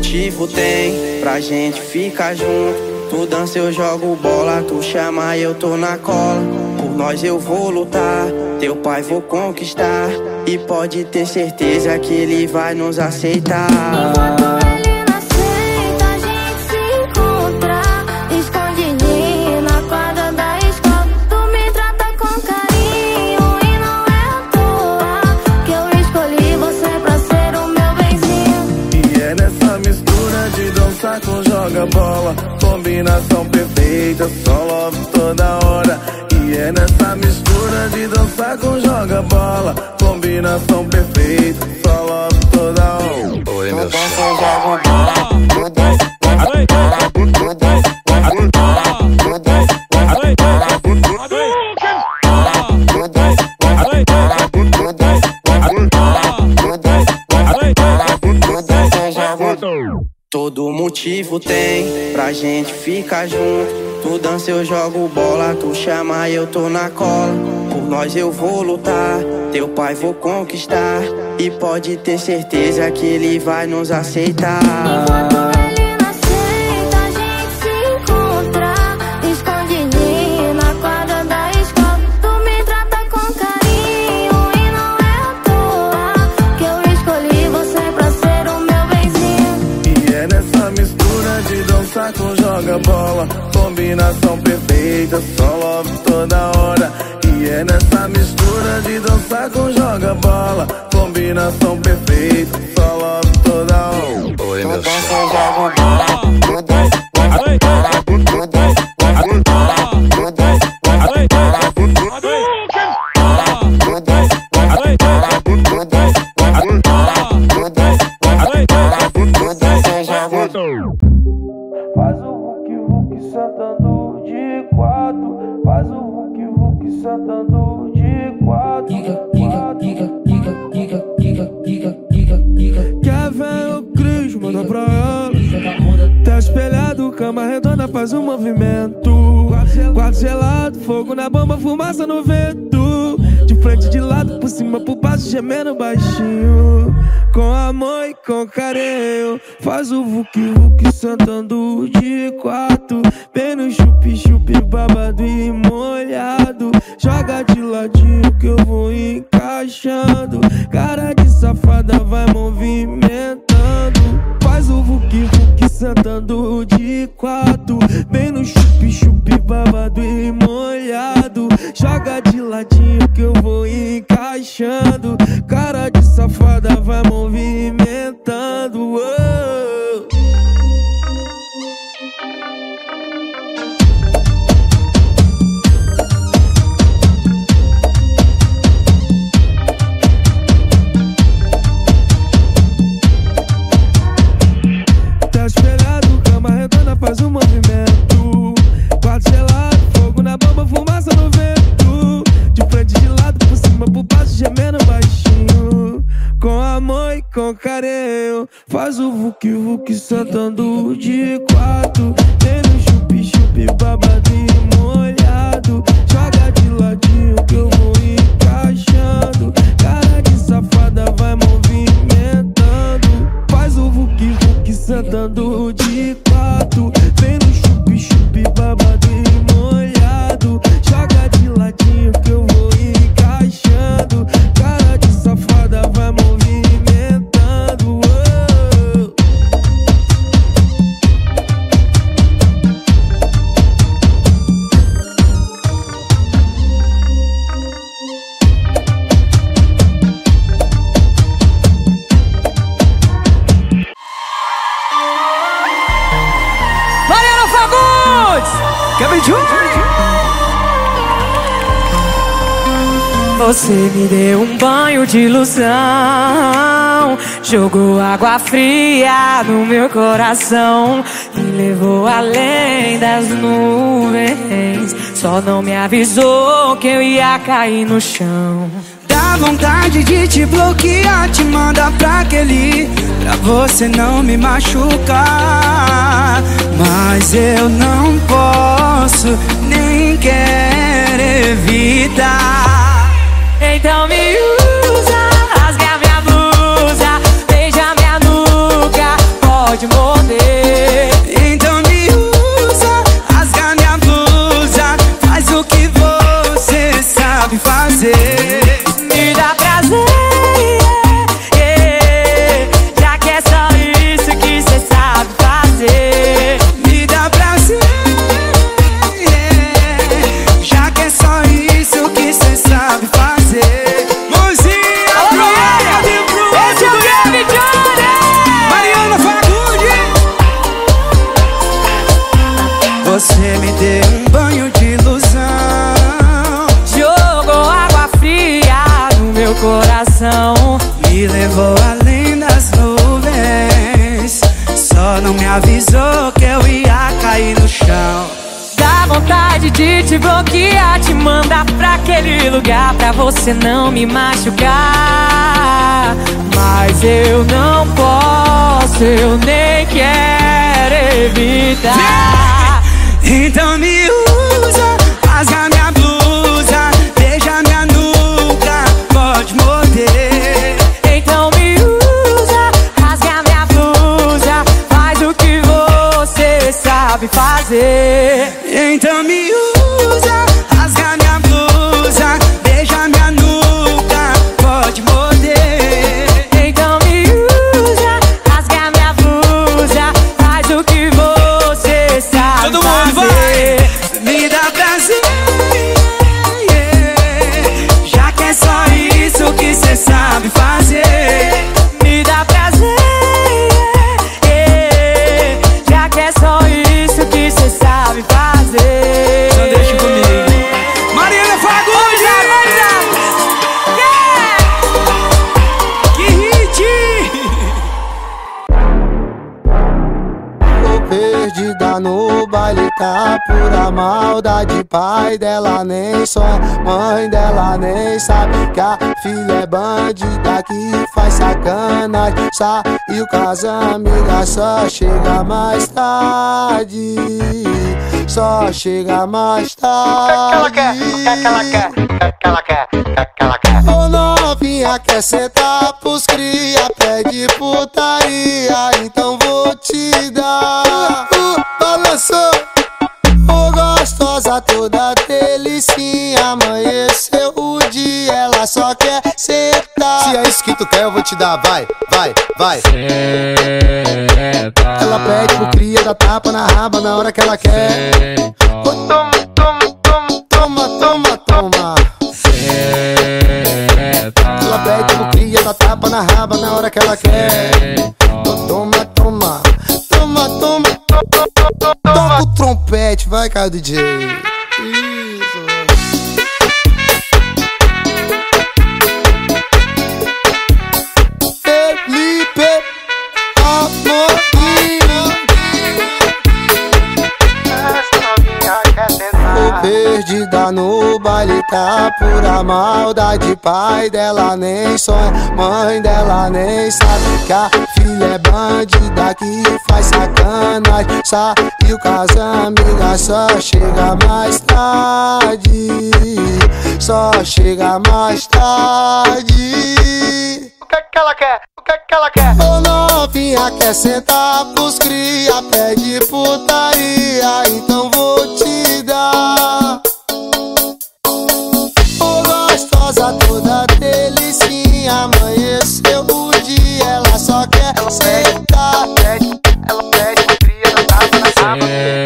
motivo tem pra gente ficar junto. Tu dança, eu jogo bola, tu chama, eu tô na cola. Por nós eu vou lutar, teu pai vou conquistar. E pode ter certeza que ele vai nos aceitar. Com joga bola, combinação perfeita, só love toda hora. E é nessa mistura de dançar com joga bola, combinação perfeita, só love toda hora. Oi, meu Todo motivo tem pra gente ficar junto. Tu dança, eu jogo bola, tu chama, eu tô na cola. Por nós eu vou lutar, teu pai vou conquistar. E pode ter certeza que ele vai nos aceitar. Com joga bola, combinação perfeita, só love toda hora. E é nessa mistura de dançar com joga bola, combinação perfeita, só love toda hora. Oi, meu Faz o Hulk sentando de quatro. Faz o Hulk sentando de quatro. Quer ver o Cris, manda pra ela. Tá espelhado, cama redonda, faz um movimento. Quarto gelado, fogo na bomba, fumaça no vento. De frente, de lado, por cima, por baixo, gemendo baixinho. Com amor e com carinho. Faz o Hulk sentando de quatro. Bem no chup-chup, babado e molhado. Joga de ladinho que eu vou encaixando. Cara de safada vai movimentando. Faz o Hulk sentando de quatro. Bem no chup-chup, babado e molhado. Joga de ladinho que eu vou encaixando. Cara de safada vai movimentando. Tá espelhado, cama redonda, faz um movimento. Quarto gelado, fogo na bomba, fumaça no vento. De frente, de lado, por cima, por baixo, gemendo baixinho. Com amor e com carinho. Faz o Hulk sentando de quatro. Tem no chup-chup, babado e molhado. Joga de ladinho que eu vou encaixando. Cara de safada vai movimentando. Faz o Hulk sentando de quatro. Vem no chup-chup, babado e molhado. Joga de ladinho que eu vou encaixando. Cara de safada vai movimentando. Mariano Fagundes! Kevin Júnior! Você me deu um banho de ilusão, jogou água fria no meu coração, me levou além das nuvens. Só não me avisou que eu ia cair no chão. Dá vontade de te bloquear, te mandar pra aquele, pra você não me machucar. Mas eu não posso, nem quero evitar. Então me usa, rasga minha blusa, beija minha nuca, pode morrer. não me avisou que eu ia cair no chão. Dá vontade de te bloquear, te mandar pra aquele lugar pra você não me machucar. Mas eu não posso, eu nem quero evitar. Então me usa, rasga minha blusa, beija minha nuca, pode morder. Então me usa, rasga minha blusa, faz o que você sabe fazer. Então me usa, rasga minha blusa, beija minha nuca, pode morder. Então me usa, rasga minha blusa, faz o que você sabe Todo mundo fazer. vai! Me dá prazer, já que é só isso que cê sabe fazer. Me dá prazer, já que é só isso que cê sabe fazer. Só deixa comigo. Mariana Fagundes! Que hit! Tô perdida no baile, tá pura maldade. Pai dela nem sonha, mãe dela nem sabe que a filha é bandida que faz sacanagem. Saiu com as amigas, só chega mais tarde. Só chega mais tarde. O que ela quer? O que ela quer? Ô novinha, quer sentar pros cria, pede putaria, então vou te dar. Balançou, ô gostosa, toda delicinha. Amanheceu o dia, ela só quer sentar. Se é isso que tu quer, eu vou te dar. Vai, vai, vai. Ela pede pro cria, dá tapa na raba na hora que ela quer. Ô, toma, toma, toma, toma, toma, toma. Ela pede pro cria, dá tapa na raba na hora que ela quer. Toma, toma, toma, toma. Toca o trompete, vai, cara, DJ. Isso. Felipe Amorim. Tô perdida no baile, tá pura maldade. Pai dela nem sonha, mãe dela nem sabe que a filha é bandida que faz sacanagem. Saiu com as amigas, só chega mais tarde. Só chega mais tarde. O que ela quer? O que ela quer? Ô novinha, quer sentar pros cria, pede putaria, então vou te dar. Ô gostosa, toda delicinha. Amanheceu o dia, ela só quer sentar. Ela pede pro cria, dá tapa na raba.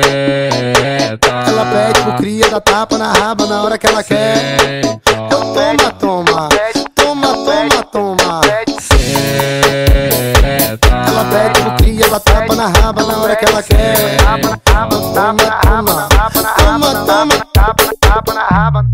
Ela pede pro cria, dá tapa na raba na hora que ela quer. Então toma, toma, toma, toma, toma. Ela pede pro cria, dá tapa na raba na hora que ela quer. Toma, toma, toma, toma, toma. Tapa na raba.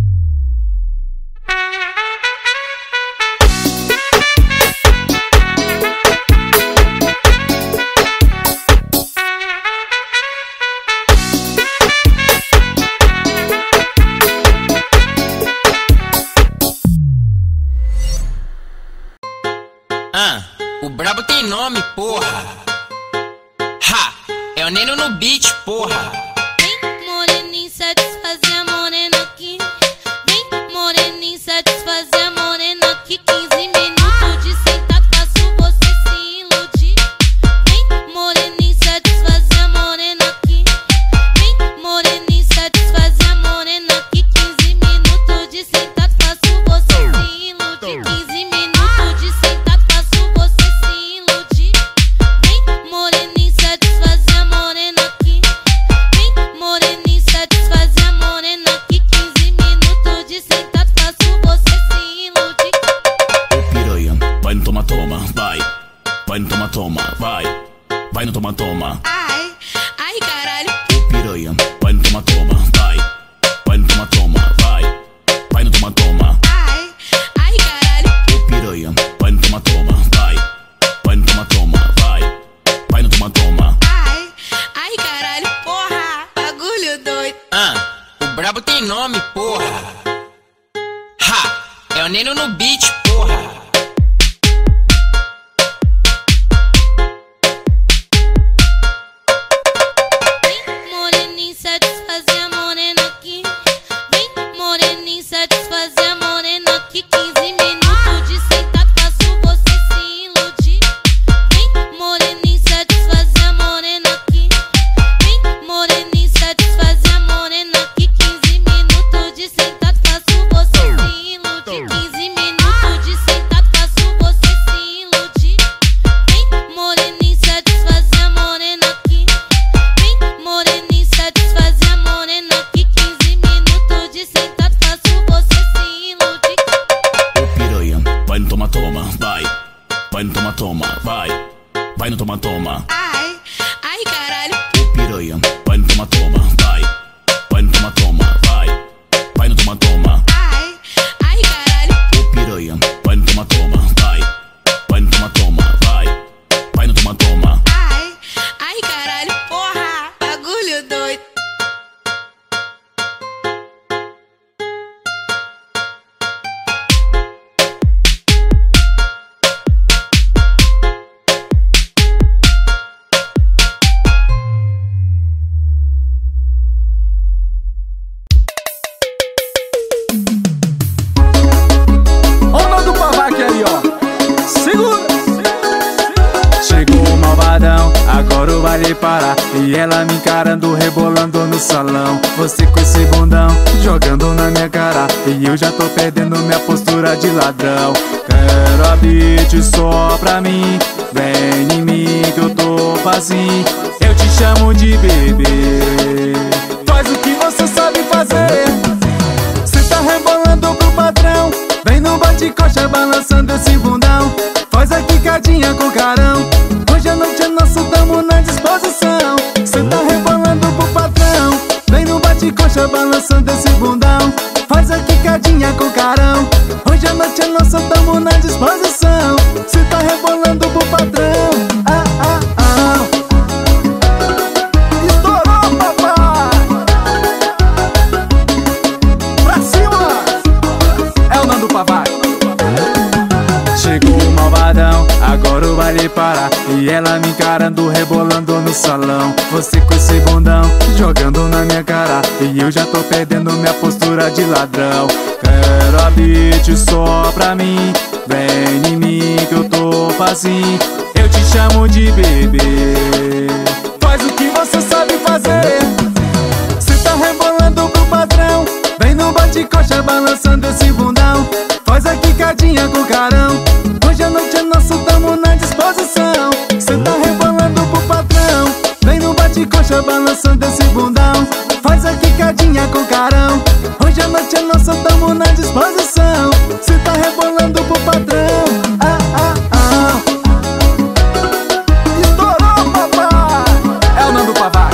O brabo tem nome, porra. Ha! É o Neno no beat, porra. Vem, moreninho, satisfazer a morena aqui. Vem, moreninho, satisfazer a morena aqui. 15 minutos de sentado, faço você se iludir. Vem, moreninho, satisfazer a morena aqui. Vem, moreninho, satisfazer a morena aqui. 15 minutos de sentado, faço você se iludir. 15 minutos de sentado, faço você se iludir. Vem, moreninho, satisfazer a morena aqui. Vem, moreninho, satisfazer a morena aqui. 15 minutos de sentado, faço você se iludir. Ô piranha, vai no toma-toma, vai. Vai no toma-toma, vai. Vai no toma-toma. Ai, ai, caralho. Ô piranha, vai no toma-toma, vai. Vai no toma-toma, vai. Vai no toma-toma. Ai, ai, caralho. Ô piranha, vai no toma-toma, vai. Vai no toma-toma, vai. Vai no toma-toma. Ai, tem nome, porra. Ha! É o Neno no beat, porra. Vai no toma, toma. Ai, ai caralho. Ô piranha, vai no toma, toma. Vai no toma, toma. Vai no toma, toma. Ai, ai caralho. Ô piranha, vai no toma, toma. Vai no toma, toma. Vai no toma, toma. Ai, ai caralho. Porra, bagulho doido. Agora o baile para e ela me encarando, rebolando no salão. Você com esse bundão jogando na minha cara e eu já tô perdendo minha postura de ladrão. Quero a beat só pra mim, vem em mim que eu tô vazio. Eu te chamo de bebê, faz o que você sabe fazer. Cê tá rebolando pro patrão, vem no bate-coxa balançando esse bundão. Faz a quicadinha com carão, hoje a noite é nossa, tamo na disposição. Cê tá rebolando pro patrão, vem no bate-coxa balançando esse bundão. Faz a quicadinha com carão, hoje a noite é nossa, tamo na disposição. Cê tá rebolando pro patrão, estourou, papai. Pra cima, é o Nando Papai. Chegou o malvadão, agora o baile para e ela me encarando, rebolando no salão. Você com esse bundão jogando na minha cara e eu já tô perdendo minha postura de ladrão. Quero a beat só pra mim, vem em mim que eu tô vazio. Eu te chamo de bebê, faz o que você sabe fazer. Cê tá rebolando pro patrão, vem no bate-coxa balançando esse bundão. Faz a quicadinha com carão, hoje a noite é nossa, tamo na disposição. Cê tá rebolando pro patrão, vem no bate-coxa balançando esse bundão. Faz a quicadinha com carão, hoje a noite é nossa, tamo na disposição. Cê tá rebolando pro patrão, estourou, papai. É o Nando Papai.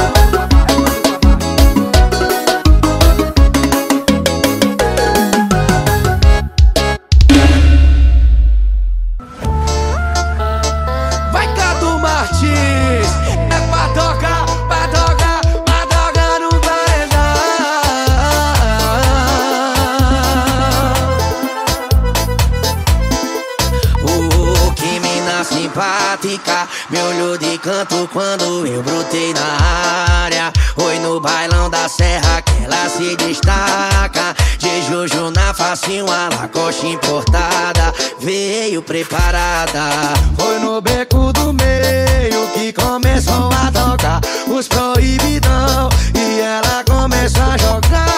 Me olhou de canto quando eu brotei na área. Oi no bailão da serra que ela se destaca. De Juju na face, uma Lacoste importada, veio preparada. Foi no beco do meio que começou a tocar os proibidão e ela começou a jogar.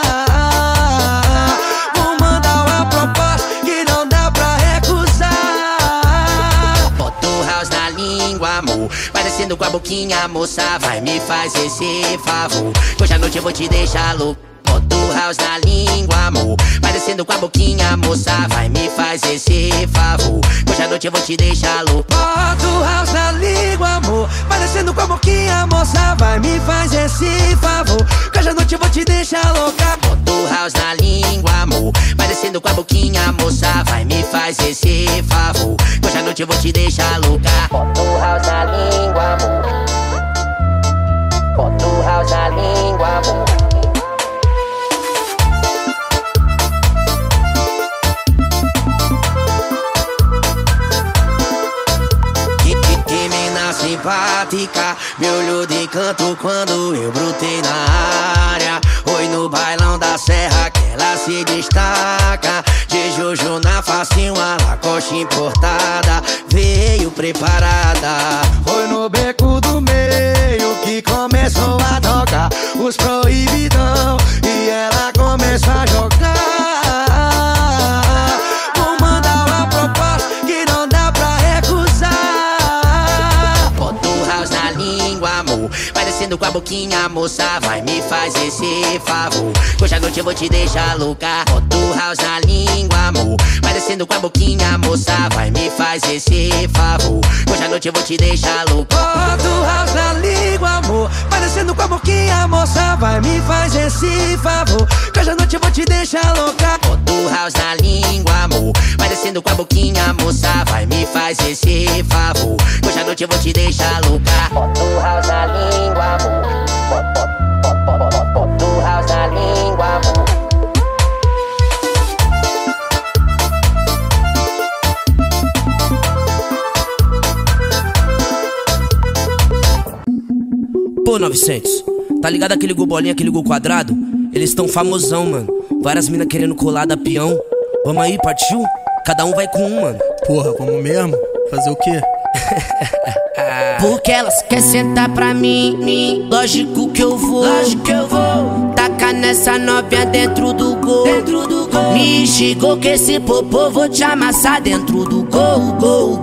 Vou mandar uma proposta que não dá pra recusar. Bota o house na língua, amor, vai descendo com a boquinha, moça, vai me faz esse favor. Hoje à noite eu vou te deixar louco. Bota o house na língua, amor, vai descendo com a boquinha, moça, vai me faz esse favor. Hoje à noite eu vou te deixar louco. Bota o house na língua, amor, vai descendo com a boquinha, moça, vai me faz esse favor. Hoje à noite eu vou te deixar louca. Bota o house na língua, amor, vai descendo com a boquinha, moça, vai me faz esse favor. Hoje à noite eu vou te deixar louca. Bota o house na língua, amor, bota o house na língua, amor. simpática, me olhou de canto quando eu brotei na área. Oi no bailão da serra que ela se destaca. De Jojo na face, uma Lacoste importada, veio preparada. Foi no beco do meio que começou a tocar os proibidão e ela começou a jogar. Vou mandar uma proposta que não dá pra recusar. Bota o house na língua, amor, vai descendo com a boquinha, moça, vai me faz esse favor. Hoje à noite eu vou te deixar louca. Bota o house na língua, amor, vai descendo com a boquinha, moça, vai me faz esse favor. Hoje à noite eu vou te deixar louca. Bota o house na língua, amor, vai descendo com a boquinha, moça, vai me faz esse favor. Hoje à noite eu vou te deixar louca. Bota o house na língua, amor, vai descendo com a boquinha, moça, vai me faz esse favor. Hoje à noite eu vou te deixar louca. Bota o house na língua, amor, bota o house na língua, amor. Pô, 900, tá ligado aquele gol bolinha, aquele gol quadrado? Eles tão famosão, mano. Várias minas querendo colar da peão. Vamos aí, partiu? Cada um vai com um, mano. Porra, vamos mesmo? Fazer o quê? Porque elas quer sentar pra mim, lógico que eu vou, tacar nessa novinha dentro do gol, Me instigou que esse popô vou te amassar dentro do gol,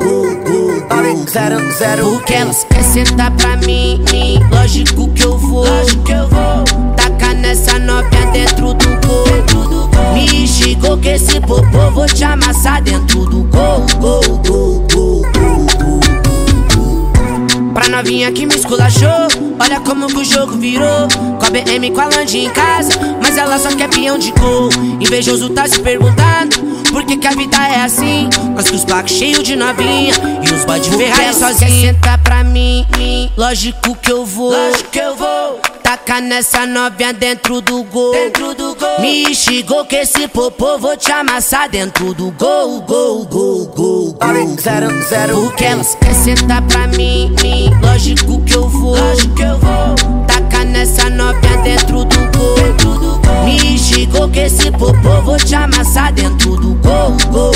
Porque elas quer sentar pra mim, lógico que eu vou, tacar nessa novinha dentro do gol, Me instigou que esse popô vou te amassar dentro do gol, Pra novinha que me esculachou, olha como que o jogo virou. Com a BM, com a Land em casa, mas ela só quer peão de gol. Invejoso tá se perguntando por que a vida é assim. Nós com os placos cheios de novinha e os boy de Ferrari sozinho. Quer sentar pra mim, lógico que eu vou, tacar nessa novinha dentro do gol, Me instigou que esse popô vou te amassar dentro do gol, Porque elas quer sentar pra mim, lógico que eu vou, tacar nessa novinha dentro do gol, Me instigou que esse popô vou te amassar dentro do gol,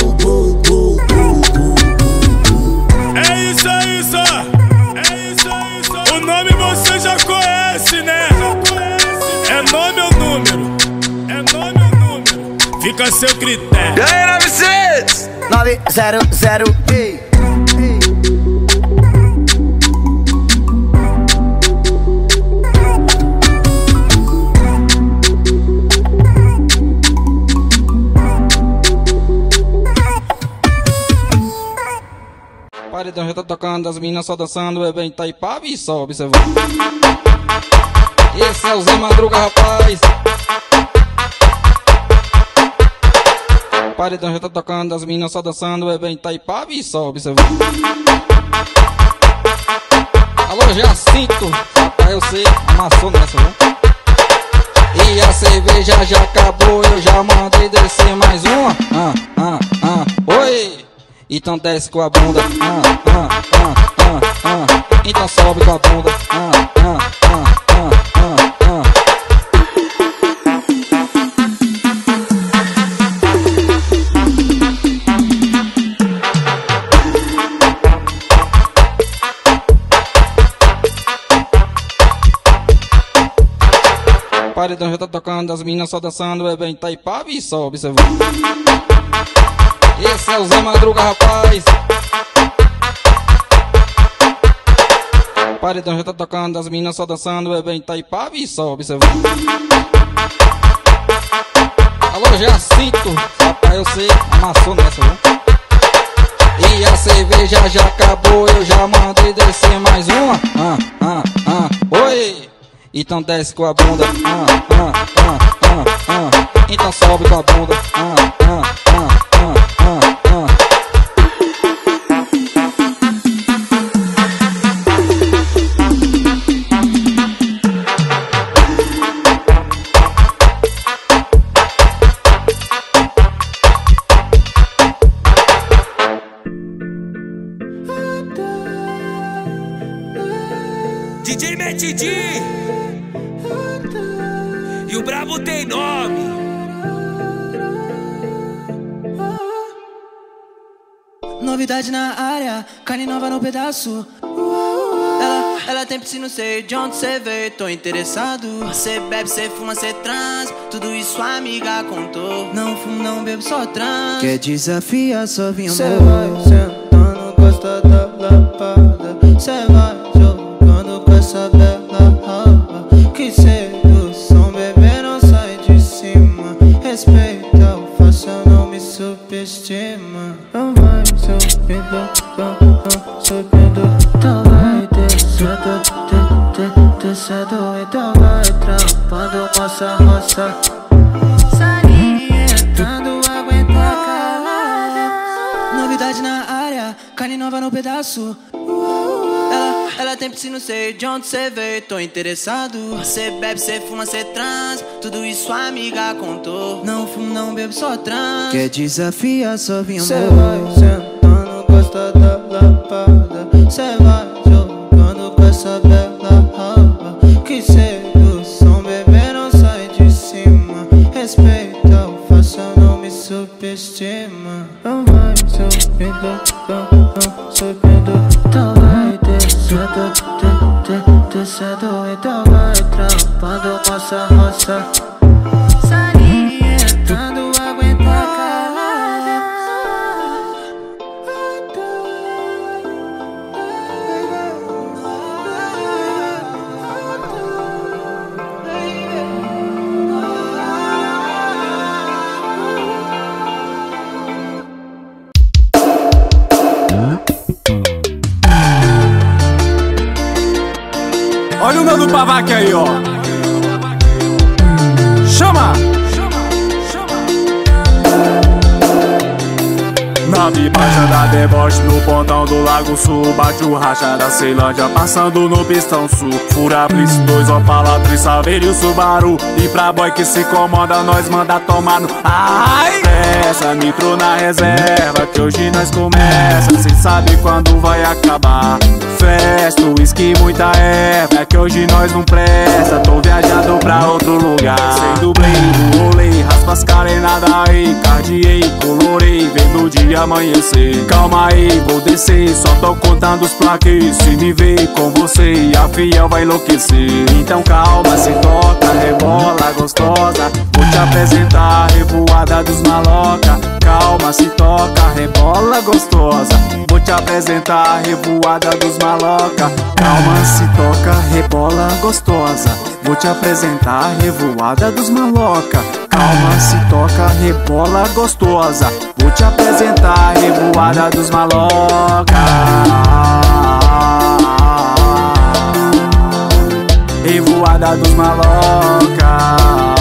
É isso, é isso, é isso, é isso. O nome você já conhece, né? É nome ou número? É nome ou número? Fica a seu critério. E aí, 900? 900, ei. Paredão já tá tocando, as meninas só dançando, o evento tá Itaipava e só observando. Esse é o Zé Madruga, rapaz. Paredão já tá tocando, as meninas só dançando, o evento tá Itaipava e só observando. Alô, Jacinto, rapaz, eu sei, amassou nessa, viu? E a cerveja já acabou, eu já mandei descer mais uma. Oi! Então desce com a bunda, então sobe com a bunda, Paredão já tá tocando, as meninas só dançando, o evento tá Itaipava e só observando. Esse é o Zé Madruga, rapaz. Paredão já tá tocando, as meninas só dançando, o evento tá Itaipava e só observando. Alô, Jacinto, rapaz, eu sei, amassou nessa, viu? E a cerveja já acabou, eu já mandei descer mais uma. Oi! Então desce com a bunda, então sobe com a bunda, DJ Metidi e o brabo tem nome. Novidade na área, carne nova no pedaço. Ela tem piscina, sei de onde cê veio, tô interessado. Cê bebe, cê fuma, cê trans, tudo isso a amiga contou. Não fumo, não bebo, só trans. Quer desafiar, só vinha cê vai sentando, gosta da lapada. Cê vai jogando com essa bela raba. Que sedução, bebê, não sai de cima. Respeita o faça, não me subestima. Não vai subindo, subindo. Então vai descendo, descendo. Então vai trampando, moça, moça. Salientando, aguenta calada. Novidade na área, carne nova no pedaço. Ela tem piscina, sei de onde cê veio, tô interessado. Cê bebe, cê fuma, cê trans, tudo isso a amiga contou. Não fumo, não bebo, só trans. Quer desafiar, só vinha cê vai sentando, gosta da lapada. Cê vai jogando com essa bela raba. Que sedução, bebê, não sai de cima. Respeita o faça, não me subestima. Não vai subindo, subindo. Então vai descendo, descendo. Então vai trampando, moça, moça. Salientando, aguenta calada. Olha o Nando Pavac aí, ó. Chama! Na bibaixa da deboche, no pontão do Lago Sul. Bate o racha da Ceilândia, passando no pistão sul. Fura Blitz, 2 Opala, 3 Saveiro e o Subaru. E pra boy que se incomoda, nós manda tomar no... Ai! Essa nitro na reserva, que hoje nós começa. Cê sabe quando vai acabar. Festa, uísque e muita erva, que hoje nós não presta. Tô viajando pra outro lugar. Sem dublê no rolê, raspa as carenadas aí. Cardiei, colorei, vendo o dia amanhecer. Calma aí, vou descer, só tô contando os plaques. Se me ver com você, a fiel vai enlouquecer. Então calma, se toca, rebola gostosa. Vou te apresentar a revoada dos maloca. Calma, se toca, rebola gostosa. Vou te apresentar a revoada dos maloca. Calma, se toca, rebola gostosa. Vou te apresentar a revoada dos maloca. Calma, se toca, rebola gostosa. Vou te apresentar a revoada dos maloca. Revoada dos maloca.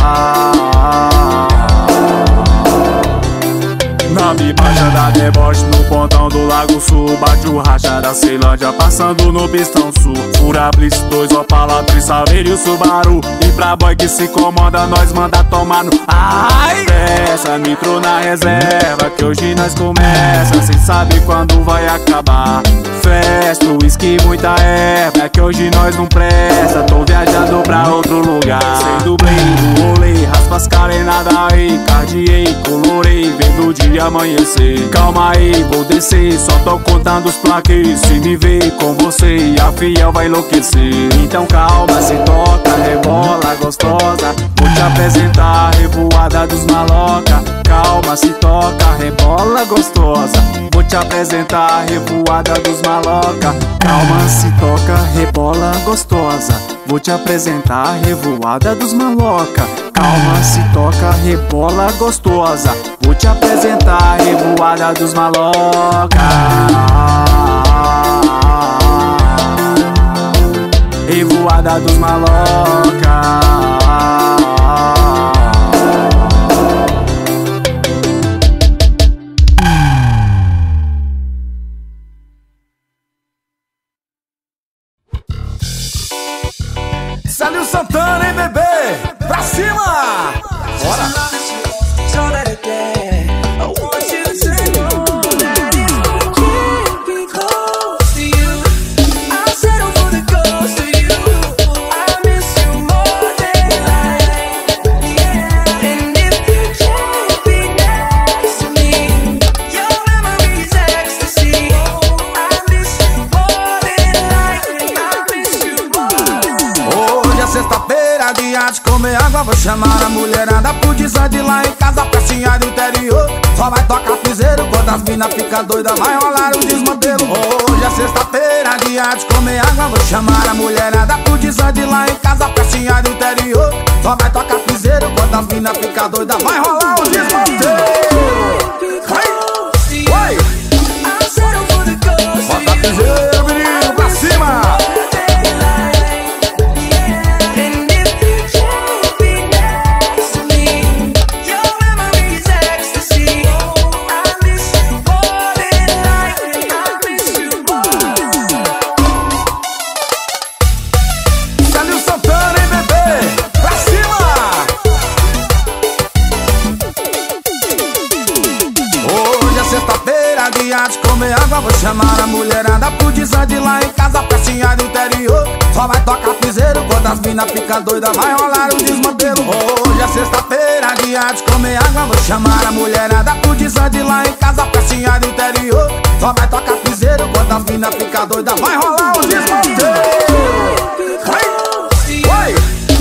Na bibaixa da deboche, no pontão do Lago Sul. Bate o racha da Ceilândia, passando no pistão sul. Fura Blitz, 2 Opala, 3 Saveiro e o Subaru. E pra boy que se incomoda, nós manda tomar no... Ai! Essa nitro na reserva, que hoje nós começa. Cê sabe quando vai acabar. Festa, uísque e muita erva, que hoje nós não presta. Tô viajando pra outro lugar. Sem dublê no rolê, raspa as carenadas aí. Cardiei, colorei, vendo o dia amanhecer. Calma aí, vou descer, só tô contando os plaques. Se me ver com você, a fiel vai enlouquecer. Então calma, se toca, rebola gostosa. Vou te apresentar a revoada dos maloca. Calma, se toca, rebola gostosa. Vou te apresentar a revoada dos maloca. Calma, se toca, rebola gostosa. Vou te apresentar a revoada dos maloca. Calma, se toca, rebola gostosa. Vou te apresentar a revoada dos maloca. Revoada dos maloca. Salil Santana, hein, bebê? Pra cima! Bora! I'll settle for the ghost of you. de arte, comer água, vou chamar a mulherada pro desande lá em casa, festinha do interior. Só vai tocar piseiro, quando as mina fica doida, vai rolar o desmantelo. Hoje é sexta-feira de arte, comer água, vou chamar a mulherada pro desande lá em casa, festinha do interior. Só vai tocar piseiro, quando as mina fica doida, vai rolar o desmantelo. Oi! Bota piseiro, menino, pra cima! Comer água, vou chamar a mulherada pro desande lá em casa, festinha do interior. Só vai tocar piseiro, quando as mina fica doida, vai rolar o desmantelo. Hoje é sexta-feira de arte, comer água, vou chamar a mulherada pro desande lá em casa, festinha do interior. Só vai tocar piseiro, quando as mina fica doida, vai rolar o desmantelo. Oi!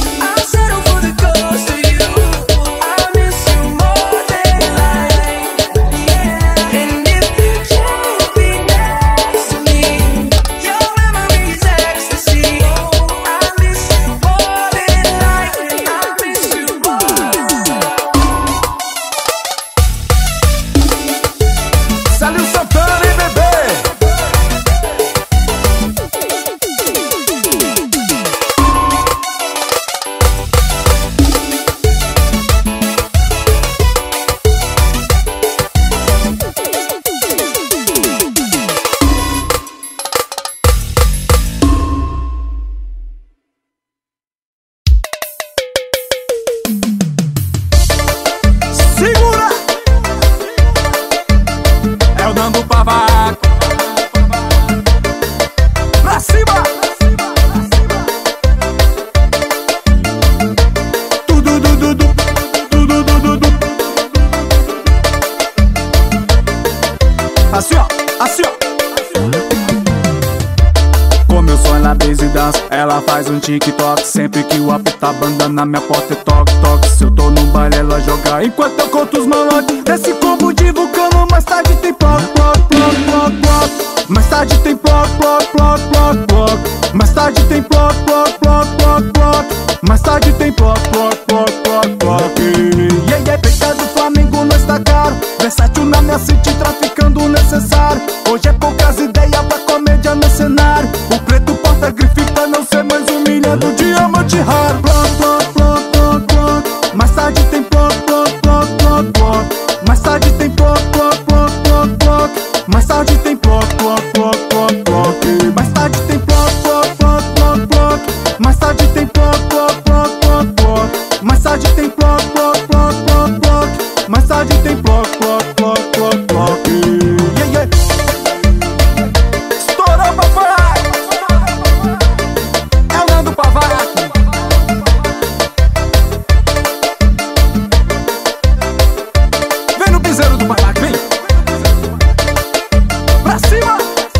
Ela faz um TikTok, sempre que o app tá banda na minha porta e toque, toque. Se eu tô no baile ela joga, enquanto eu conto os malotes. Esse combo de vulcano, mais tarde tem ploc, ploc, ploc, ploc, ploc. Mais tarde tem ploc, ploc, ploc, ploc, ploc. Mais tarde tem ploc, ploc, ploc, ploc, ploc. Mais tarde tem ploc, ploc, ploc, ploc, ploc. Yeah, yeah, peita do Flamengo nós tá caro. Versátil na minha city, traficando o necessário. Hoje é poucas ideias pra comédia no cenário. O preto porta grifita, não ser mais humilhando. Diamante raro. Ploc, ploc, ploc, ploc, ploc. Mais tarde tem ploc, ploc, ploc, ploc, ploc. Mais tarde tem ploc, ploc, ploc, ploc, ploc. Mais tarde tem ploc, ploc, ploc, ploc, ploc. Mais tarde tem ploc, ploc, ploc, ploc, ploc. Mais tarde tem ploc, ploc, ploc, ploc, ploc. Mais tarde tem ploc, ploc, ploc, ploc, ploc. Mais tarde tem ploc, ploc, ploc, ploc, ploc. Yeah, yeah. Estourou, papai! É o Nando Pavac. Vem no piseiro do Pavac, vem! Pra cima!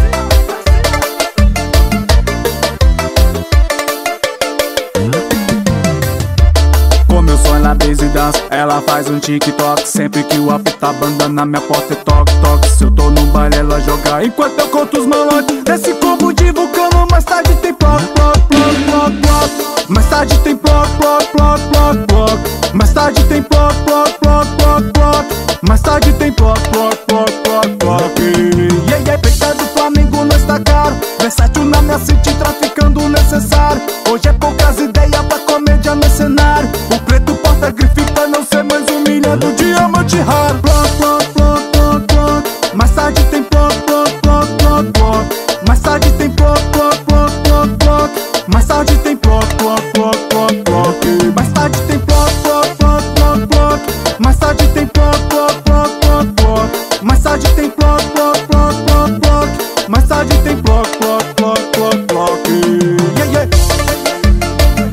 Como eu sou na base dance, ela faz um TikTok. Sempre que o app tá banda na minha porta e toque, toque. Se eu tô no baile ela joga, enquanto eu conto os malotes. Esse combo de vulcano, mais tarde tem ploc, ploc, ploc, ploc, ploc. Mais tarde tem ploc, ploc, ploc, ploc, ploc. Mais tarde tem ploc, ploc, ploc, ploc, ploc. Mais tarde tem ploc, ploc, ploc, ploc, ploc. Yeah, yeah, peita do Flamengo nós tá caro. Versátil na minha city, traficando o necessário. Hoje é poucas ideias pra comédia no cenário. O preto porta grifita, não ser mais humilhando. Diamante raro. Ploc, ploc, ploc, ploc, ploc. Mais tarde tem ploc, ploc, ploc, ploc, ploc. Mais tarde tem ploc, ploc, ploc, ploc, ploc. Mais tarde tem ploc, ploc, ploc, ploc, ploc. Mais tarde tem ploc, ploc, ploc, ploc, ploc. Mais tarde tem ploc, ploc, ploc, ploc, ploc. Mais tarde tem ploc, ploc, ploc, ploc, ploc. Mais tarde tem ploc, ploc, ploc, ploc, ploc. Yeah, yeah.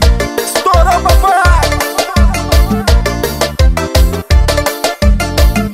Estourou, papai!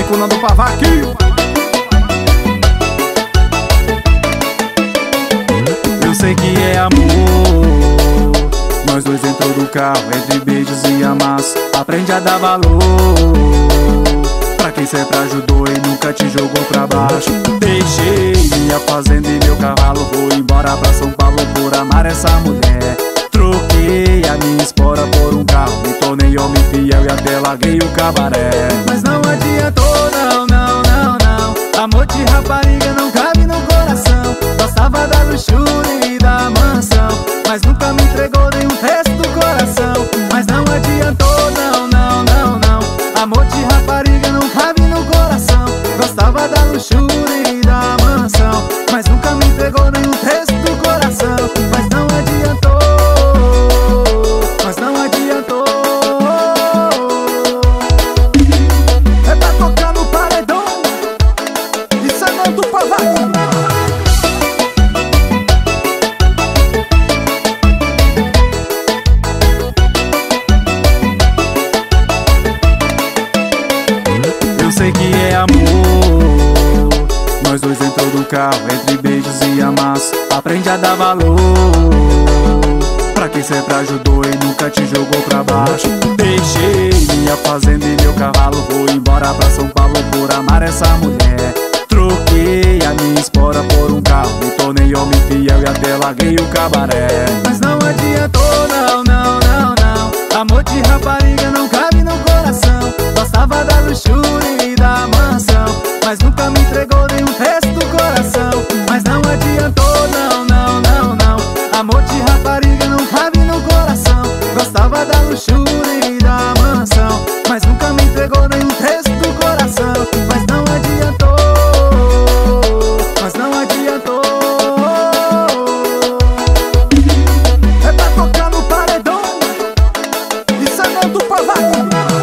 com o Nando Pavac. Eu sei que é amor. Nós dois entrou do carro, entre beijos e amasso. Aprende a dar valor pra quem sempre ajudou e nunca te jogou pra baixo. Deixei minha fazenda e meu cavalo, vou embora pra São Paulo por amar essa mulher. Troquei a minha espora por um carro, me tornei homem fiel e até larguei o cabaré. Mas não adiantou, não, não, não, não. Amor de rapariga não cabe no coração. Gostava da luxúria e da mansão, mas nunca me entregou nenhum resto do coração. Mas não adiantou, não, não, não, não. Amor de rapariga não cabe no coração. Gostava da luxúria e da mansão, mas nunca me entregou nenhum resto do coração. Mas não adiantou, mas não adiantou. É pra tocar no paredão e sanando o Pavac. Eu sei que é amor. Nós dois entrou do carro, entre beijos e amasso. Aprende a dar valor pra quem sempre ajudou e nunca te jogou pra baixo. Deixei minha fazenda e meu cavalo, vou embora pra São Paulo por amar essa mulher. Troquei a minha espora por um carro, me tornei homem fiel e até larguei o cabaré. Mas não adiantou, não, não, não, não. Amor de rapariga não cabe no coração. Gostava da luxúria e da mansão, mas nunca me entregou nenhum resto do coração. Mas não adiantou, não, não, não, não. Amor de rapariga não cabe no coração. Gostava da luxúria e da mansão, mas nunca me entregou nenhum resto do coração. Mas não adiantou, mas não adiantou. É pra tocar no paredão e sanando o Pavac.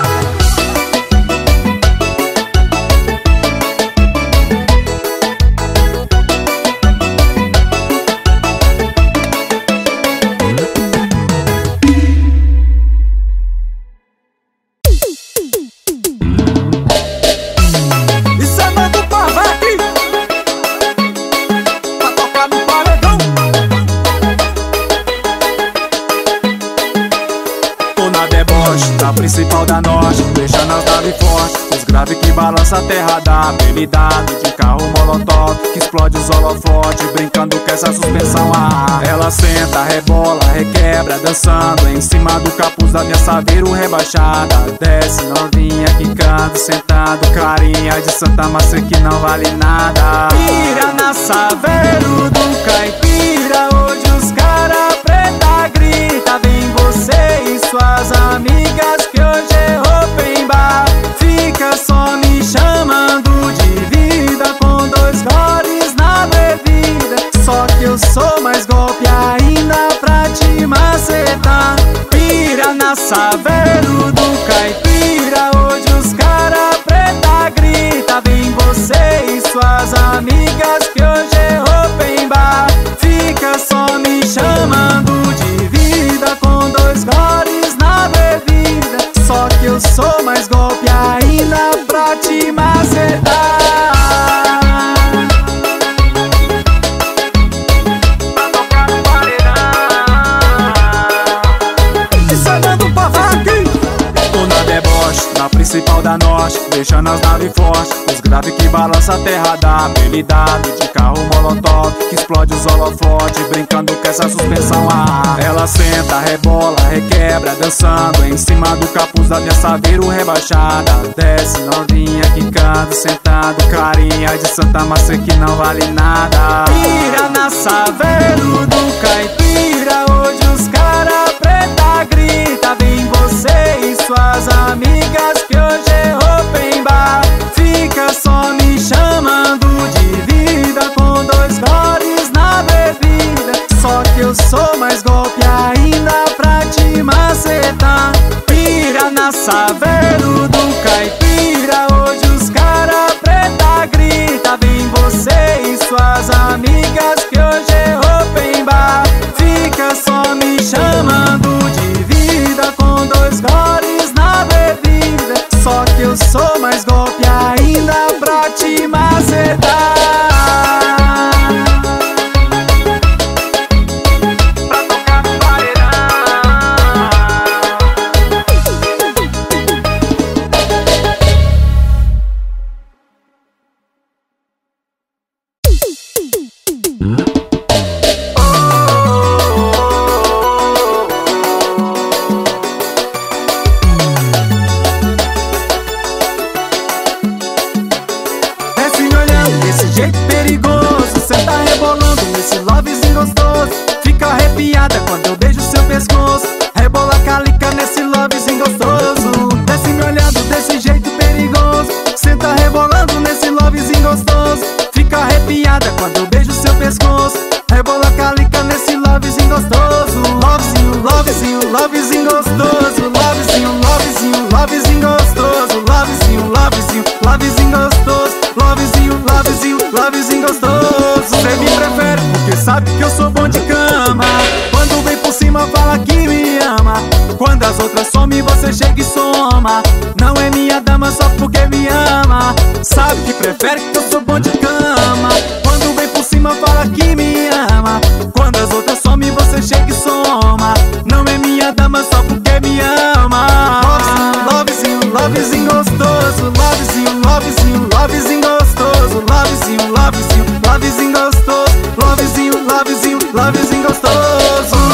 Principal da norte, deixando as naves fortes. Os graves que balança a terra da habilidade de carro molotov que explode os holofotes, brincando com essa suspensão a ar. Ela senta, rebola, requebra, dançando em cima do capuz da minha Saveiro rebaixada. Desce novinha, quicando, sentado, carinha de Santa Massa que não vale nada. Pira na Saveiro do caipira, hoje os cara preta grita. Vem você e suas amigas que hoje é open bar. Fica só me chamando de vida, com 2 goles na bebida. Só que eu sou mais golpe ainda pra te macetar. Pira na Saveiro do caipira, hoje os cara preta grita. Vem você e suas amigas que hoje é open bar. Fica só me chamando de vida, com 2 goles na bebida. Só que eu sou mais golpe ainda pra te macetar. Pra tocar no paredão e sanando o Pavac. Tô na deboche, na principal da norte, deixando as naves fortes. Os graves que balança a terra da habilidade de carro molotov que explode os holofotes, brincando com essa suspensão a ar. Ela senta, rebola, requebra, dançando em cima do capuz da minha Saveiro rebaixada. Desce novinha, quicando, sentado, carinha de Santa Massa que não vale nada. Pira na Saveiro do caipira, hoje os cara preta grita. Vem você e suas amigas que hoje é open bar. Fica só me chamando de vida, com 2 goles na bebida. Só que eu sou mais golpe ainda pra te macetar. Pira na Saveiro do caipira, hoje os cara preta grita. Vem você e suas amigas que hoje é open bar. Fica só me chamando de vida, com 2 goles na bebida. Só que eu sou mais golpe ainda arrepiada quando eu beijo seu pescoço. Rebola calica nesse lovezinho gostoso. Desce me olhando desse jeito perigoso. Senta rebolando nesse lovezinho gostoso. Fica arrepiada quando eu beijo seu pescoço. Rebola calica nesse lovezinho gostoso. Lovezinho, lovezinho, lovezinho gostoso. Lovezinho, lovezinho, lovezinho gostoso. Lovezinho, lovezinho, lovezinho gostoso. Lovezinho, lovezinho, lovezinho gostoso. Cê me prefere porque sabe que eu sou bom de cama. Quando vem por cima fala que me ama. Quando as outras somem você chega e soma. Não é minha dama só porque me ama. Sabe que prefere que eu sou bom de cama. Quando vem por cima fala que me ama. Quando as outras somem você chega e soma. Não é minha dama só porque me ama. Lovezinho, lovezinho gostoso. Lovezinho, lovezinho, lovezinho gostoso. Lovezinho, lovezinho, lovezinho gostoso. Lovezinho, lovezinho, lovezinho gostoso.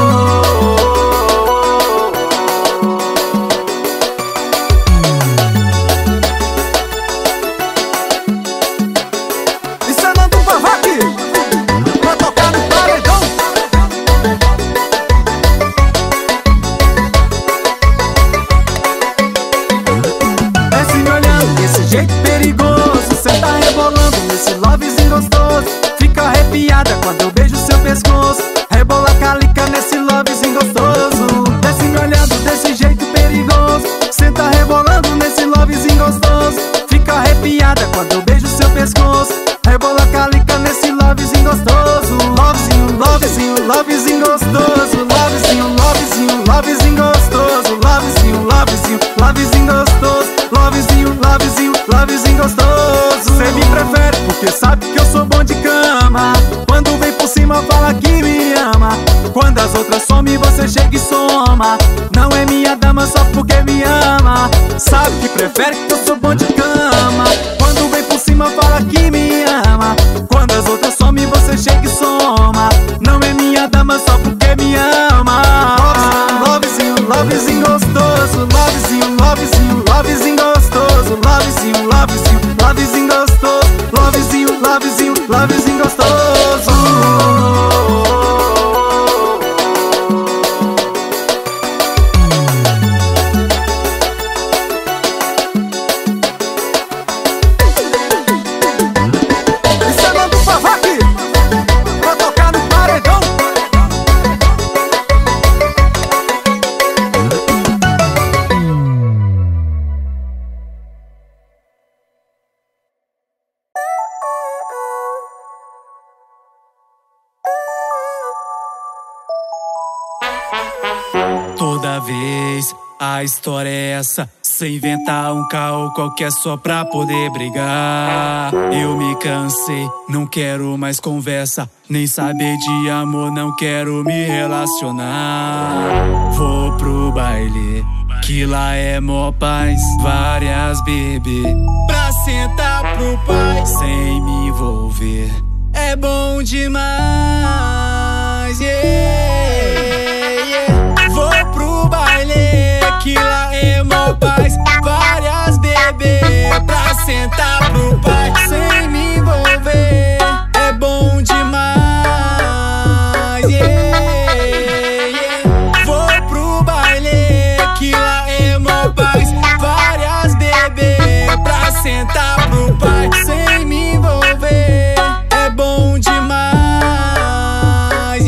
Quando eu beijo seu pescoço, rebola calica nesse lovezinho gostoso. Desce me olhando desse jeito perigoso. Senta rebolando nesse lovezinho gostoso. Fica arrepiada quando eu beijo seu pescoço. Rebola calica nesse lovezinho gostoso. Lovezinho, lovezinho, lovezinho gostoso. Lovezinho, lovezinho, lovezinho gostoso. Lovezinho, lovezinho, lovezinho gostoso. Lovezinho, lovezinho, lovezinho gostoso. Cê me prefere porque sabe que eu sou bom de cama. Quando vem por cima fala que me ama. Quando as outras somem você chega e soma. Não é minha dama só porque me ama. Sabe que prefere que eu sou bom de cama. Quando vem por cima fala que me ama. Quando as outras somem você chega e soma. Não é minha dama só porque me ama. Lovezinho, lovezinho gostoso. Lovezinho, lovezinho, lovezinho gostoso. Lovezinho, lovezinho, lovezinho gostoso. Lovezinho, lovezinho, lovezinho gostoso. Toda vez a história é essa. Cê inventar um caô qualquer só pra poder brigar. Eu me cansei, não quero mais conversa. Nem saber de amor, não quero me relacionar. Vou pro baile, que lá é mó paz. Várias bebê pra sentar pro pai. Sem me envolver, é bom demais, Vou pro baile, que lá é mó paz. Várias bebê pra sentar pro pai. Sem me envolver, é bom demais, Vou pro baile, que lá é mó paz. Várias bebê pra sentar pro pai. Sem me envolver, é bom demais,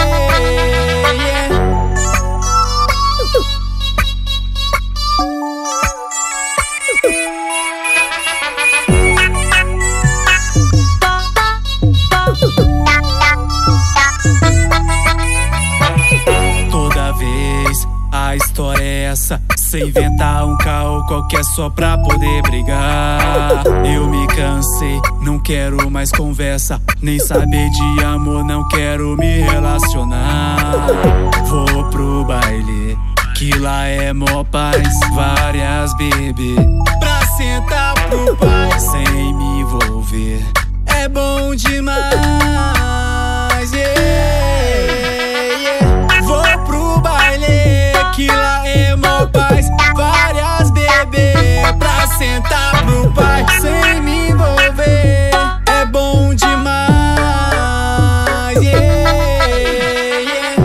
Toda vez a história é essa. Cê inventar um caô qualquer só pra poder brigar. Eu me cansei, não quero mais conversa. Nem saber de amor, não quero me relacionar. Vou pro baile, que lá é mó paz. Várias bebê pra sentar pro pai. Sem me envolver, é bom demais, Vou pro baile, que lá é mó paz. Várias bebê pra sentar pro pai. Sem me envolver, é bom demais,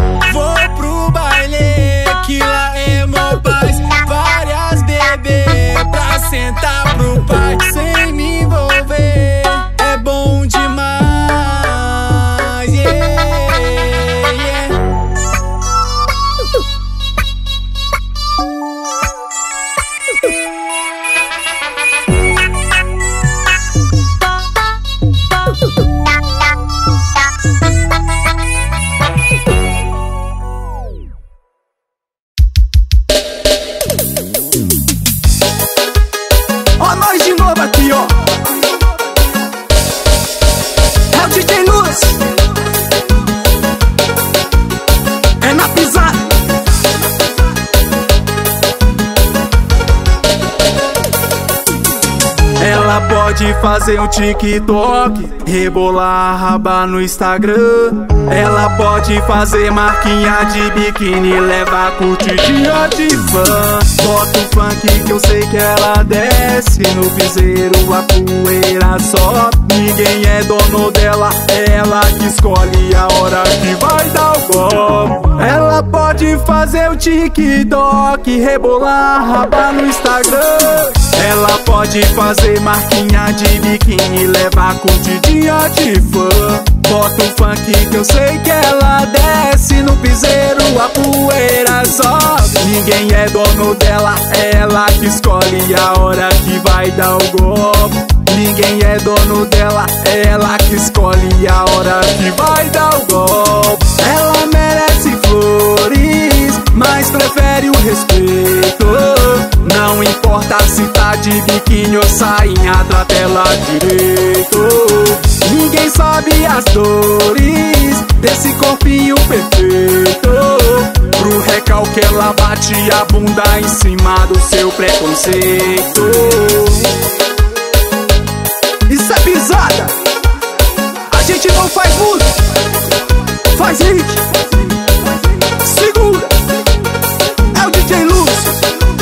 pode fazer um TikTok, rebolar a raba no Instagram. Ela pode fazer marquinha de biquíni, levar curtidinha de fã. Bota o funk que eu sei que ela desce, no piseiro a poeira sobe. Ninguém é dono dela, é ela que escolhe a hora que vai dar o golpe. Ela pode fazer o TikTok, rebolar a raba no Instagram. Ela pode fazer marquinha de biquíni, levar curtidinha de fã. Bota o funk que eu sei que ela desce, no piseiro a poeira sobe. Ninguém é dono dela, é ela que escolhe a hora que vai dar o golpe. Ninguém é dono dela, é ela que escolhe a hora que vai dar o golpe. Ela merece flores, mas prefere o respeito. Não importa se tá de biquíni ou sainha, trata ela direito. Ninguém sabe as dores desse corpinho perfeito. Pro recalque ela bate a bunda em cima do seu preconceito. Isso é pisada. A gente não faz música, faz hit. Segura, é o DJ Lúcio.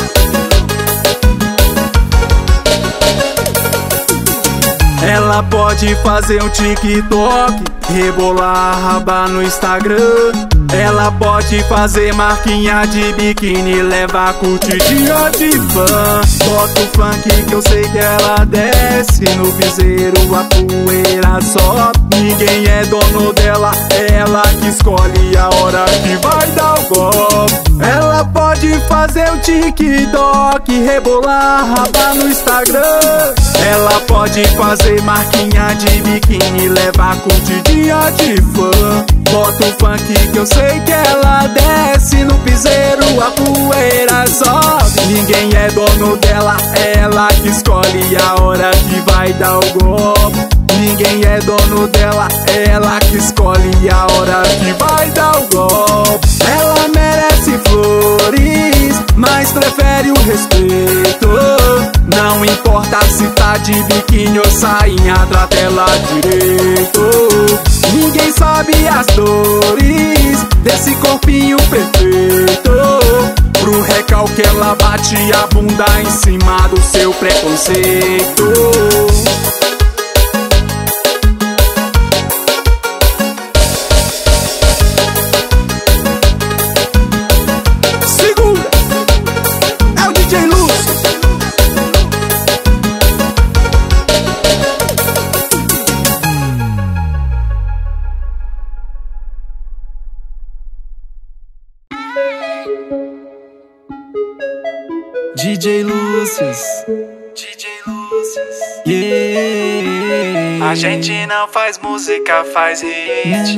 Ela pode fazer um TikTok, rebolar a raba no Instagram. Ela pode fazer marquinha de biquíni, levar curtidinha de fã. Bota o funk que eu sei que ela desce, no piseiro a poeira sobe. Ninguém é dono dela, é ela que escolhe a hora que vai dar o golpe. Ela pode fazer um TikTok, rebolar a raba no Instagram. Ela pode fazer marquinha de biquíni, levar curtidinha de fã. Bota o funk que eu sei que ela desce, no piseiro a poeira sobe. Ninguém é dono dela, é ela que escolhe a hora que vai dar o golpe. Ninguém é dono dela, é ela que escolhe a hora que vai dar o golpe. Ela merece flores, mas prefere o respeito. Não importa se tá de biquíni ou sainha, trata ela direito. Ninguém sabe as dores desse corpinho perfeito. Pro recalque ela bate a bunda em cima do seu preconceito. Segura, é o DJ Lúcio. DJ Lúcius, yeah. A gente não faz música, faz hit.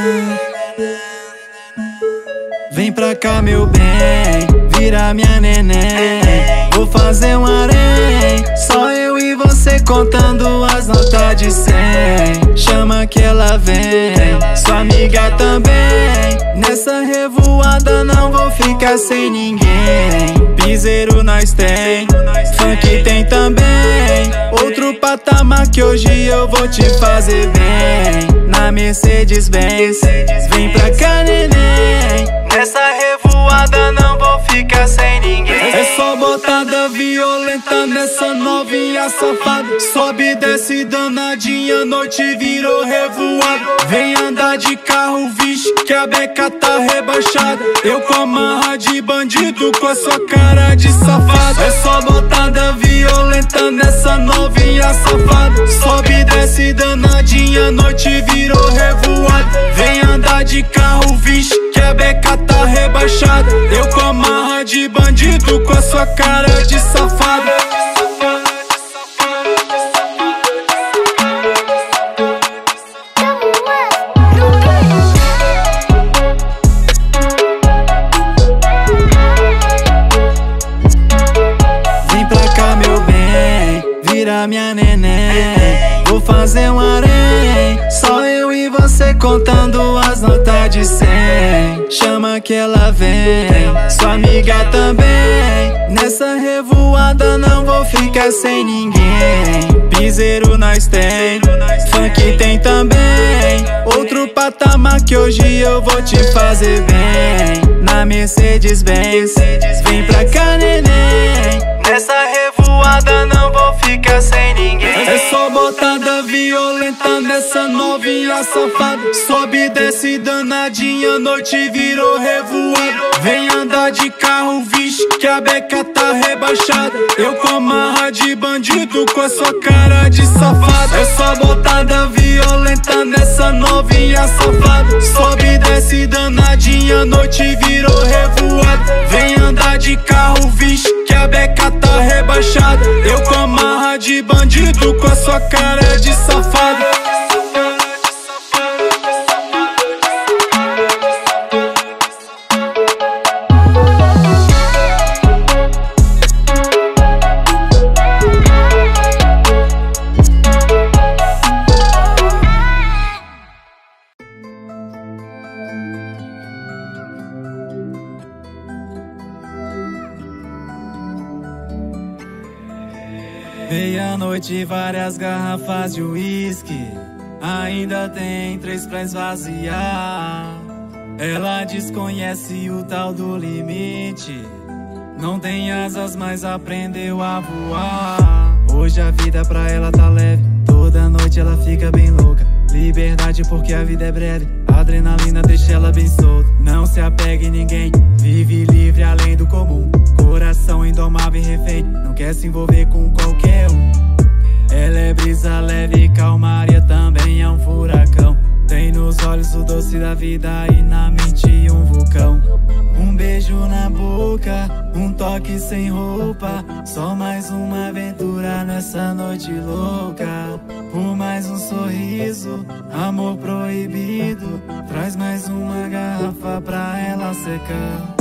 Vem pra cá, meu bem, vira minha neném. Vou fazer um harém, só eu e você contando as notas de 100. Chama que ela vem, sua amiga também. Nessa revoada não vou ficar sem ninguém. Piseiro nós tem, funk tem também. Outro patamar que hoje eu vou te fazer bem. Na Mercedes-Benz, vem pra cá, neném. Nessa revoada não vou ficar sem ninguém. É só botada violenta nessa novinha safada. Sobe e desce danadinha, noite virou revoada. Vem andar de carro, vixe, que a beca tá rebaixada. Eu com a marra de bandido, com a sua cara de safada. É só botada violenta nessa novinha safada. Sobe e desce danadinha, noite virou revoada. Vem andar de carro, vixe, que a beca tá rebaixada. Eu com a marra de bandido, com a sua cara de safada. Vem pra cá, meu bem, vira minha neném. Vou fazer um harém, só eu e você contando as notas de 100. Chama que ela vem, sua amiga também. Nessa revoada não vou ficar sem ninguém. Piseiro nós tem, funk tem também. Outro patamar que hoje eu vou te fazer bem. Na Mercedes-Benz, vem pra cá neném. Nessa revoada não vou ficar sem ninguém. É só botada violenta nessa novinha safada. Sobe e desce danadinha, noite virou revoada. Vem andar de carro, vixe, que a beca tá rebaixada. Eu com a marra de bandido, com a sua cara de safada. É só botada violenta nessa novinha safada. Sobe e desce danadinha, noite virou revoada. Vem andar de carro, vixe, que a beca tá rebaixada. Eu com a marra de bandido, com a sua cara de safada. Meia-noite, várias garrafas de uísque. Ainda tem 3 pra esvaziar. Ela desconhece o tal do limite. Não tem asas, mas aprendeu a voar. Hoje a vida pra ela tá leve. Toda noite ela fica bem louca. Liberdade porque a vida é breve. Adrenalina deixa ela bem solta. Não se apegue em ninguém. Vive livre além do comum. Coração indomável e refém. Não quer se envolver com qualquer um. Ela é brisa leve e calmaria, também é um furacão. Tem nos olhos o doce da vida e na mente um vulcão. Um beijo na boca, um toque sem roupa. Só mais uma aventura nessa noite louca. Por mais um sorriso, amor proibido. Traz mais uma garrafa pra ela secar.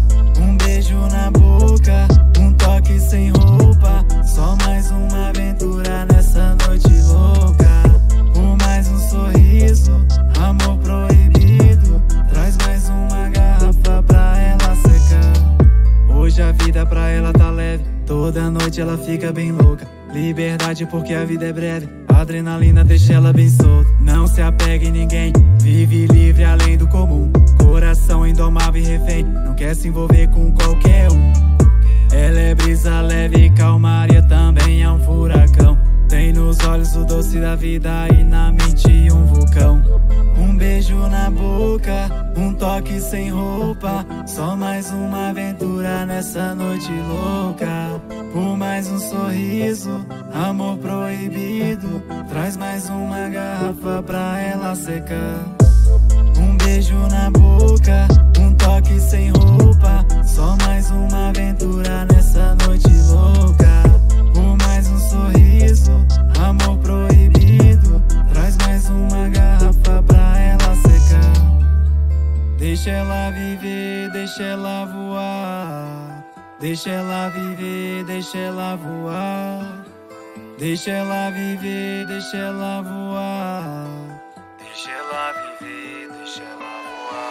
Um beijo na boca, um toque sem roupa. Só mais uma aventura nessa noite louca. Por mais um sorriso, amor proibido. Traz mais uma garrafa pra ela secar. Hoje a vida pra ela tá leve. Toda noite ela fica bem louca. Liberdade porque a vida é breve. Adrenalina deixa ela bem solta. Não se apegue em ninguém. Vive livre além do comum. Coração indomável e refém. Não quer se envolver com qualquer um. Ela é brisa leve e calmaria, também é um furacão. Tem nos olhos o doce da vida e na mente um vulcão. Um beijo na boca, um toque sem roupa. Só mais uma aventura nessa noite louca. Por mais um sorriso, amor proibido. Traz mais uma garrafa pra ela secar. Um beijo na boca, um toque sem roupa. Só mais uma aventura nessa noite louca. Por mais um sorriso, amor proibido. Traz mais uma garrafa pra ela secar. Deixa ela viver, deixa ela voar. Deixa ela viver, deixa ela voar. Deixa ela viver, deixa ela voar. Deixa ela viver, deixa ela voar.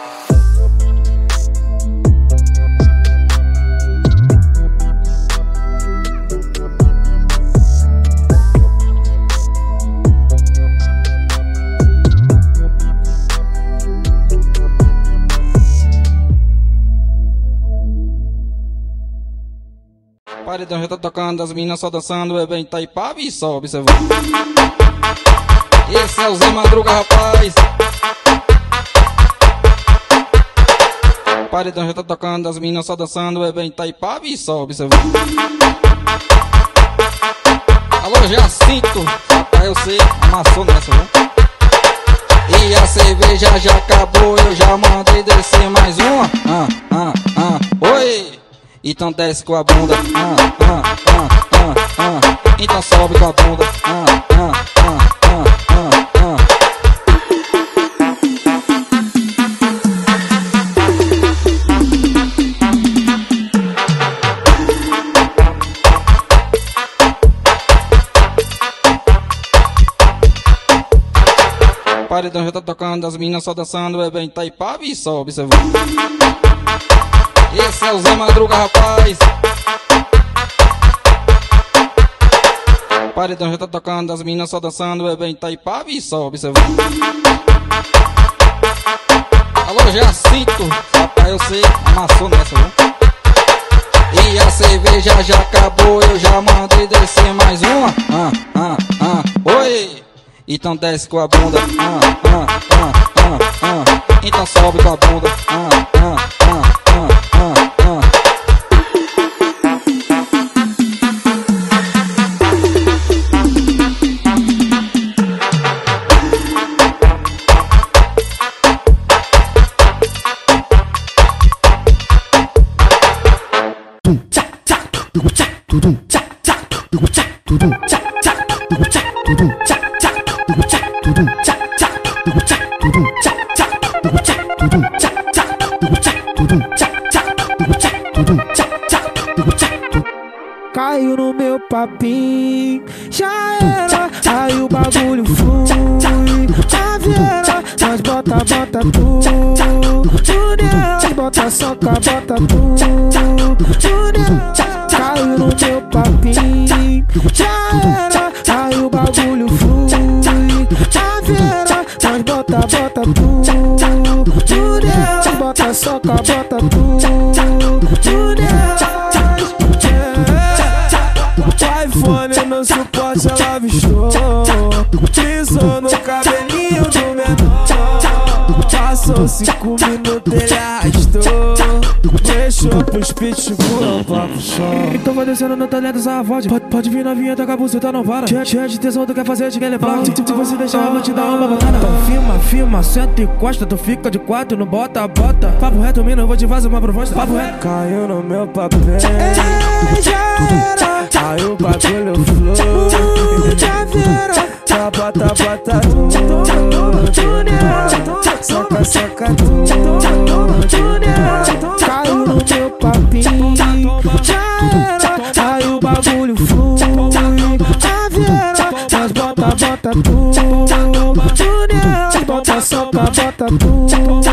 Paredão já tá tocando, as meninas só dançando, é bem Itaipava e só observando. Esse é o Zé Madruga, rapaz. Paredão já tá tocando, as meninas só dançando, é bem Itaipava e só observando. Alô, Jacinto, rapaz, eu sei, amassou nessa, viu? E a cerveja já acabou, eu já mandei descer mais uma. Oi! Então desce com a bunda, então sobe com a bunda, Paredão já tá tocando, as meninas só dançando, é bem Itaipava e só observando. Esse é o Zé Madruga, rapaz. paredão já tá tocando, as meninas só dançando, o bebê tá Itaipava e só observando. Alô, Jacinto, papai, eu sei, amassou nessa, viu? E a cerveja já acabou, eu já mandei descer mais uma. Oi! Então desce com a bunda. Então sobe com a bunda. Caiu no meu papinho, já era, aí o bagulho flui. Caveira, nós bota tu nela, bota soca, bota tu nela. Caiu no meu papinho, já era, aí o bagulho flui. Caveira, nós bota tu nela, bota soca, bota tu nela. iPhone no suporte ela avistou, pisou no cabelinho do menor. Passou 5 minutos, ele arrastou, deixou pros pitbull pra puxar. Então vai descendo no talento essa voz. Pode vir novinha, toca a buceta, não para. Cheia de tesão, tu quer fazer, te quer levar. Se você deixar, eu vou te dar uma botada. Então filma, senta e encosta. Tu fica de 4, não bota. Papo reto, mina, eu vou te fazer uma proposta. Papo reto. Caiu no meu papel, aí o bagulho flui. Bota tu nela, soca tu nela. Caiu no meu papinho, já era, aí o bagulho flui. Caveira, nós bota tu nela, bota soca, bota tu.